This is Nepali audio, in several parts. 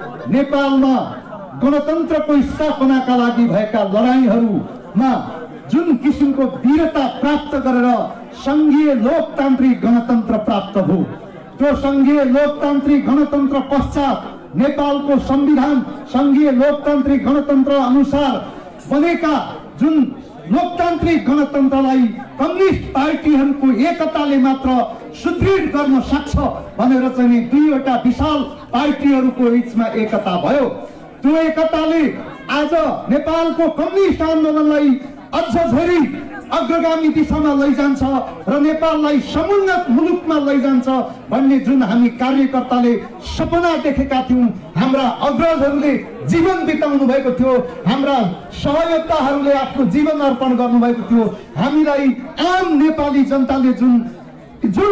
नेपालमा गणतन्त्रको स्थापनाका लागि भएका लडाईहरूमा जुन किसिमको वीरता प्राप्त गरेर संघीय लोकतान्त्रिक गणतन्त्र प्राप्त भयो, त्यो संघीय लोकतान्त्रिक गणतन्त्र पश्चात नेपालको संविधान संघीय लोकतान्त्रिक गणतन्त्र अनुसार बनेका जुन लोकतान्त्रिक गणतन्त्रलाई कम्युनिस्ट पार्टीहरूको एकताले मात्र सुदृढ गर्न सक्छ भनेर चाहिँ दुईवटा विशाल पार्टीहरूको बीचमा एकता भयो। त्यो एकताले आज नेपालको कम्युनिस्ट आन्दोलनलाई अझ धेरै अग्रगामी दिशामा लैजान्छ र नेपाललाई समुन्नत मुलुकमा लैजान्छ भन्ने जुन हामी कार्यकर्ताले सपना देखेका थियौं, हाम्रा अग्रजहरूले जीवन बिताउनु भएको थियो, हाम्रा सहयोगताहरूले आफ्नो जीवन अर्पण गर्नुभएको थियो, हामीलाई आम नेपाली जनताले जुन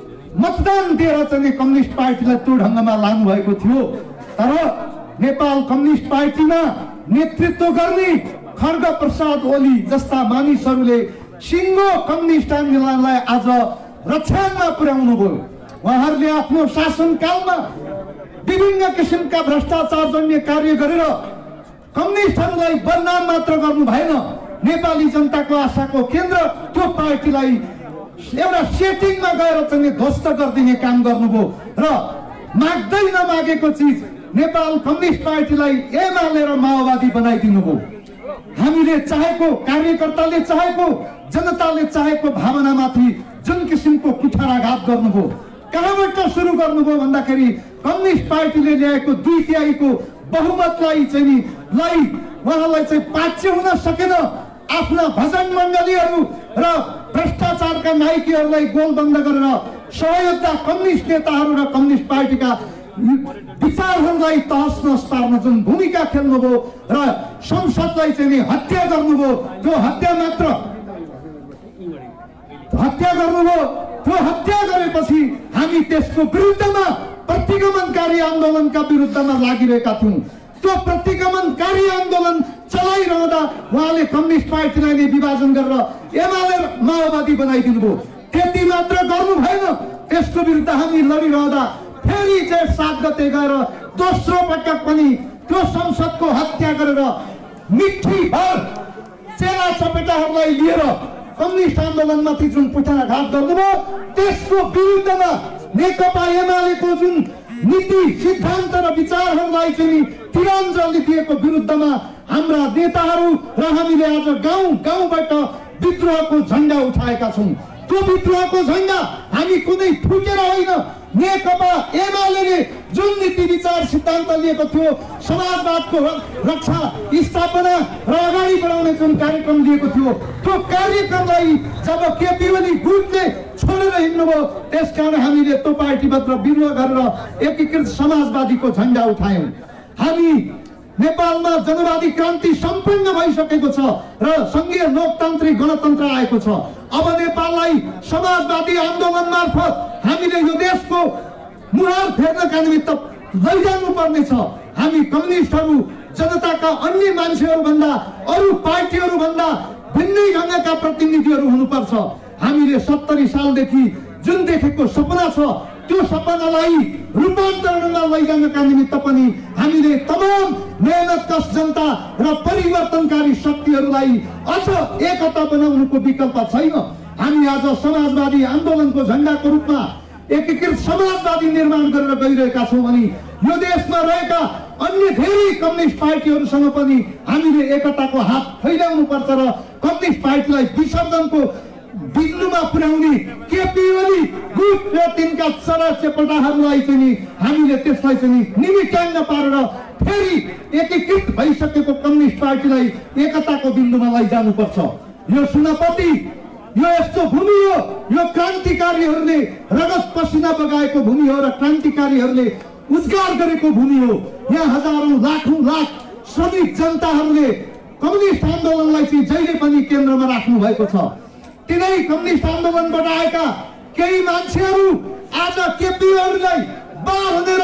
मतदान दिएर चाहिँ कम्युनिस्ट पार्टीलाई त्यो ढङ्गमा लानु भएको थियो। तर नेपाल कम्युनिस्ट पार्टीमा नेतृत्व गर्ने खड्ग प्रसाद ओली जस्ता मानिसहरूले सिङ्गो कम्युनिस्ट आन्दोलनलाई आज रक्षामा पुर्याउनु भयो। उहाँहरूले आफ्नो शासनकालमा विभिन्न किसिमका भ्रष्टाचारजन्य कार्य गरेर कम्युनिस्टहरूलाई बदनाम मात्र गर्नु भएन, नेपाली जनताको आशाको केन्द्र त्यो पार्टीलाई एउटा सेटिङमा गएर चाहिँ ध्वस्त गरिदिने काम गर्नुभयो र माग्दै नमागेको चिज नेपाल कम्युनिस्ट पार्टीलाई एमाले र माओवादी बनाइदिनु भयो। हामीले चाहेको, कार्यकर्ताले चाहेको, जनताले चाहेको भावनामाथि जुन किसिमको कुठाराघात गर्नुभयो, कहाँबाट सुरु गर्नुभयो भन्दाखेरि कम्युनिस्ट पार्टीले ल्याएको 2/3 बहुमतलाई चाहिँ उहाँलाई चाहिँ पाच्य हुन सकेन। आफ्ना भजन मण्डलीहरू र भ्रष्टाचारका नायकीहरूलाई गोलबन्द गरेर सहयोगका कम्युनिस्ट नेताहरू र कम्युनिस्ट पार्टीका विचारहरूलाई तहस नहस पार्न जुन भूमिका खेल्नुभयो र संसदलाई चाहिँ हत्या गर्नुभयो, त्यो हत्या गर्नुभयो। त्यो हत्या गरेपछि हामी त्यसको विरुद्धमा प्रतिगमनकारी आन्दोलनका विरुद्धमा लागिरहेका थियौं। त्यो प्रतिगमनकारी आन्दोलन चलाइरहँदा उहाँले कम्युनिस्ट पार्टीलाई नै विभाजन गरेर एमाले माओवादी बनाइदिनु भयो। त्यति मात्र गर्नु भएन, त्यसको विरुद्ध हामी लडिरहँदा फेरि 7 गते गएर दोस्रो पटक पनि त्यो संसदको हत्या गरेर मिठी भर चेला चपेटाहरूलाई लिएर कम्युनिस्ट आन्दोलनमाथि जुन कुठाराघात गर्नुभयो त्यसको विरुद्धमा नेकपा एमालेको जुन नीति सिद्धान्त र विचारहरूलाई चाहिँ तिरञ्जली दिएको विरुद्धमा हाम्रा नेताहरू र हामीले आज गाउँ गाउँबाट विद्रोहको झण्डा उठाएका छौं। त्यो विद्रोहको झण्डा हामी कुनै ठुकेर होइन, नेकपा एमालेले जुन नीति विचार सिद्धान्त लिएको थियो, समाजवादको रक्षा स्थापना र अगाडि बढाउने जुन कार्यक्रम लिएको थियो, त्यो कार्यक्रमलाई जब केपी ओली गुटले छोडेर हिँड्नुभयो, त्यसकारण हामीले त्यो पार्टीभित्र विरोध गरेर एकीकृत समाजवादीको झण्डा उठायौं। हामी नेपालमा जनवादी क्रान्ति सम्पन्न भइसकेको छ र संघीय लोकतान्त्रिक गणतन्त्र आएको छ। अब नेपाललाई समाजवादी आन्दोलन मार्फत हामीले यो देशको मुहार फेर्नका निमित्त लैजानु पर्नेछ। हामी कम्युनिस्टहरू जनताका अन्य मान्छेहरू भन्दा, अरू पार्टीहरू भन्दा भिन्नै ढङ्गका प्रतिनिधिहरू हुनुपर्छ। हामीले 70 सालदेखि जुन देखेको सपना छ त्यो सपनालाई रूपान्तरणमा लैजानका निमित्त पनि हामीले तमाम मेहनतकश जनता र परिवर्तनकारी शक्तिहरूलाई अझ एकता बनाउनुको विकल्प छैन। हामी आज समाजवादी आन्दोलनको झण्डाको रूपमा एकीकृत समाजवादी निर्माण गरेर गइरहेका छौं भने यो देशमा रहेका अन्य धेरै कम्युनिस्ट पार्टीहरूसँग पनि हामीले एकताको हात फैलाउनु पर्छ र कम्युनिस्ट पार्टीलाई विसर्जनको बिन्दुमा पुर्याउने केपी ओली गुट र तिनका चराचेपटाहरूलाई चाहिँ हामीले त्यसलाई चाहिँ निमित्ताङ्ग पारेर फेरि एकीकृत भइसकेको कम्युनिस्ट पार्टीलाई एकताको बिन्दुमा लैजानुपर्छ। यो सुनपति, यो यस्तो भूमि हो, यो क्रान्तिकारीहरूले रगत पसिना बगाएको भूमि हो र क्रान्तिकारीहरूले उद्गार गरेको भूमि हो। यहाँ हजारौं लाखौं लाख श्रमिक जनताहरूले कम्युनिस्ट आन्दोलनलाई चाहिँ जहिले पनि केन्द्रमा राख्नु भएको छ। तिनै कम्युनिस्ट आन्दोलनबाट आएका केही मान्छेहरू आज केपी ओलीलाई भनेर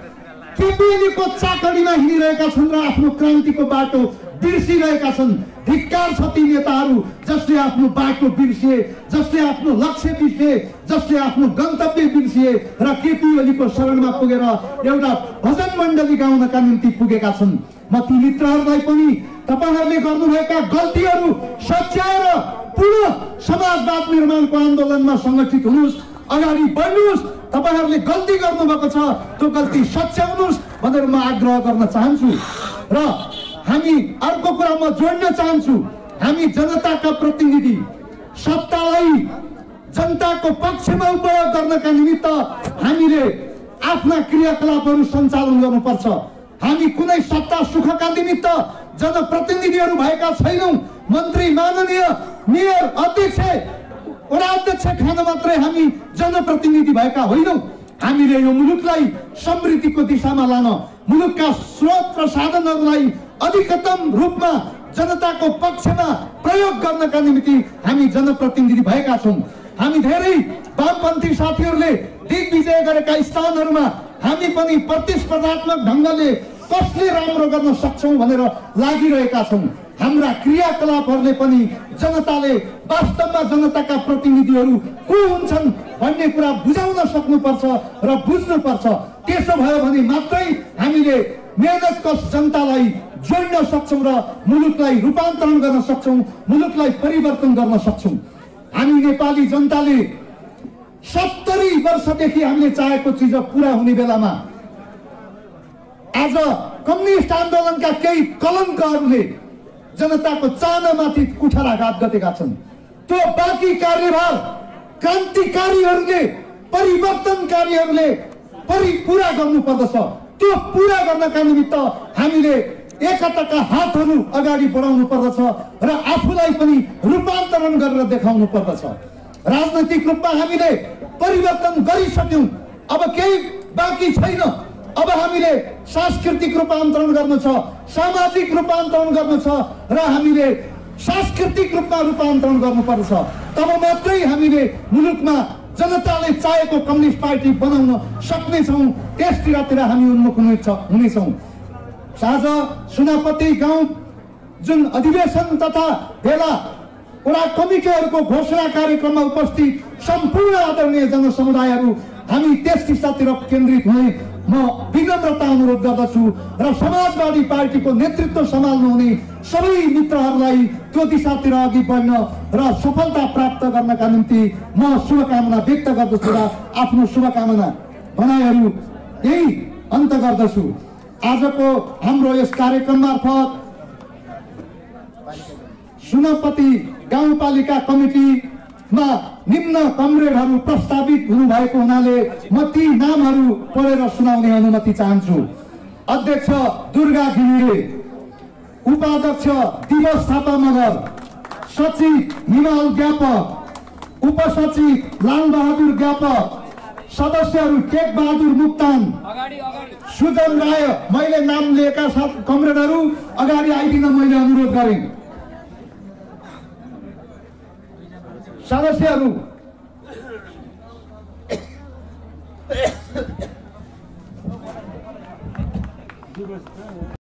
केपी ओलीको चाकडीमा हिँडिरहेका छन् र आफ्नो क्रान्तिको बाटो बिर्सिरहेका छन्। धिक्कार छ ती नेताहरू जसले आफ्नो बाटो बिर्सिए, जसले आफ्नो लक्ष्य बिर्सिए, जसले आफ्नो गन्तव्य बिर्सिए र केपी ओलीको शरणमा पुगेर एउटा भजन मण्डली गाउनका निम्ति पुगेका छन्। म ती मित्रहरूलाई पनि तपाईहरूले गर्नुभएका गल्तीहरू सच्याएर पुनः समाजवाद निर्माणको आन्दोलनमा सङ्गठित हुनुहोस्, अगाडि बढ्नुहोस्। तपाईहरूले गल्ती गर्नुभएको छ, त्यो गल्ती सच्याउनुहोस् भनेर म आग्रह गर्न चाहन्छु। र हामी अर्को कुरा म जोड्न चाहन्छु, हामी जनताका प्रतिनिधि, सत्तालाई जनताको पक्षमा उपयोग गर्नका निमित्त हामीले आफ्ना क्रियाकलापहरू सञ्चालन गर्नुपर्छ। हामी कुनै सत्ता सुखका निमित्त जनप्रतिनिधिहरू भएका छैनौँ। मन्त्री, माननीय मेयर, अध्यक्ष, वडा अध्यक्ष खान मात्रै हामी जनप्रतिनिधि भएका होइनौँ। हामीले यो मुलुकलाई समृद्धिको दिशामा लान, मुलुकका स्रोत र साधनहरूलाई अधिकतम रूपमा जनताको पक्षमा प्रयोग गर्नका निम्ति हामी जनप्रतिनिधि भएका छौँ। हामी धेरै वामपन्थी साथीहरूले दिग्विजय गरेका स्थानहरूमा हामी पनि प्रतिस्पर्धात्मक ढङ्गले कसले राम्रो गर्न सक्छौँ भनेर लागिरहेका छौँ। हाम्रा क्रियाकलापहरूले पनि जनताले वास्तवमा जनताका प्रतिनिधिहरू को हुन्छन् भन्ने कुरा बुझाउन सक्नुपर्छ र बुझ्नुपर्छ। त्यसो भयो भने मात्रै हामीले मेहनतकश जनतालाई जोड्न सक्छौँ र मुलुकलाई रूपान्तरण गर्न सक्छौँ, मुलुकलाई परिवर्तन गर्न सक्छौँ। हामी नेपाली जनताले 70 वर्षदेखि हामीले चाहेको चिज पुरा हुने बेलामा आज कम्युनिस्ट आन्दोलनका केही कलङ्कहरूले जनताको चाहनामाथि कुठाराघात गरेका छन्। त्यो बाँकी कार्यभार क्रान्तिकारीहरूले, परिवर्तनकारीहरूले पुरा गर्नुपर्दछ। त्यो पुरा गर्नका निमित्त हामीले एकताका हातहरू अगाडि बढाउनु पर्दछ र आफूलाई पनि रूपान्तरण गरेर देखाउनु पर्दछ। राजनैतिक रूपमा हामीले परिवर्तन गरिसक्यौँ, अब केही बाँकी छैन। अब हामीले सांस्कृतिक रूपान्तरण गर्नु छ, सामाजिक रूपान्तरण गर्नु छ र हामीले सांस्कृतिक रूपमा रूपान्तरण गर्नुपर्छ। तब मात्रै हामीले मुलुकमा जनताले चाहेको कम्युनिस्ट पार्टी बनाउन सक्नेछौँ। त्यसतिर हामी उन्मुख हुनेछौँ। आज सुनापति गाउँ जुन अधिवेशन तथा भेला वडा कमिटीहरूको घोषणा कार्यक्रममा उपस्थित सम्पूर्ण आदरणीय जनसमुदायहरू, हामी त्यस दिशातिर केन्द्रित हुने म विनम्रता अनुरोध गर्दछु र समाजवादी पार्टीको नेतृत्व सम्हाल्नु हुने सबै मित्रहरूलाई त्यो दिशातिर अघि बढ्न र सफलता प्राप्त गर्नका निम्ति म शुभकामना व्यक्त गर्दछु र आफ्नो शुभकामना भनाइहरू यही अन्त गर्दछु। आजको हाम्रो यस कार्यक्रम मार्फत सुनापति गाउँपालिका कमिटीमा निम्न कमरेडहरू प्रस्तावित हुनुभएको हुनाले म ती नामहरू पढेर सुनाउने अनुमति चाहन्छु। अध्यक्ष दुर्गा घिमिरे, उपाध्यक्ष दिवस थापा मगर, सचिव हिमाल ज्ञापक, उपसचिव लालबहादुर ज्ञापक, सदस्यहरू टेक बहादुर मुक्तान, सुजन राय। मैले नाम लिएका कमरेडहरू अगाडि आइदिन मैले अनुरोध गरेँ। सदस्यहरू